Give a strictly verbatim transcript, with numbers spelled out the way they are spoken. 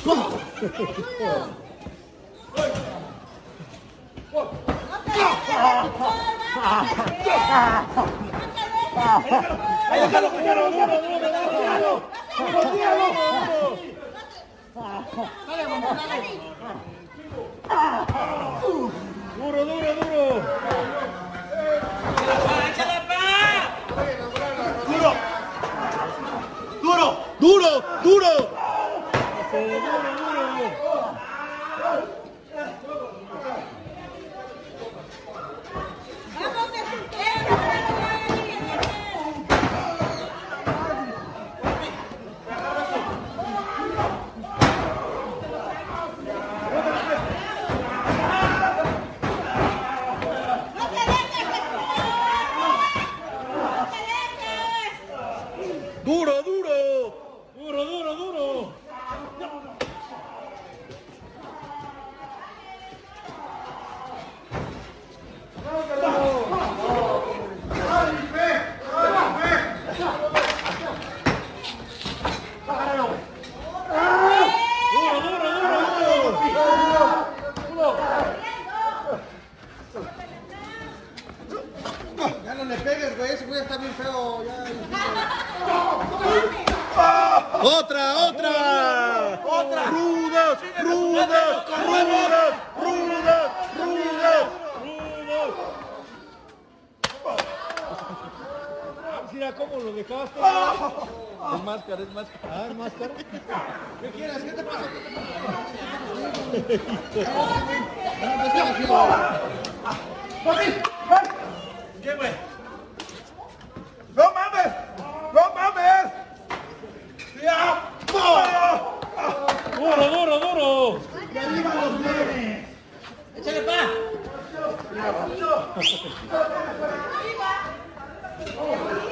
déjalo, déjalo, duro, duro, duro, duro, duro, duro. Duro, duro, duro. Duro, duro. Duro, duro, duro, duro, duro. Ya no le pegues, güey, ese güey está bien feo. Ya. Otra, otra, otra. Rudas, rudas, rudas, rudas, rudas, rudas. Mira cómo lo dejaste. Es máscara, es máscara. Ah, es máscara. ¿Qué quieres? ¿Qué te pasa? ¿Qué, güey? ¡No mames! ¡No mames! ¡Ya! Duro, duro, duro. ¡Ya arriba los nueve! Échale pa. ¡Arriba!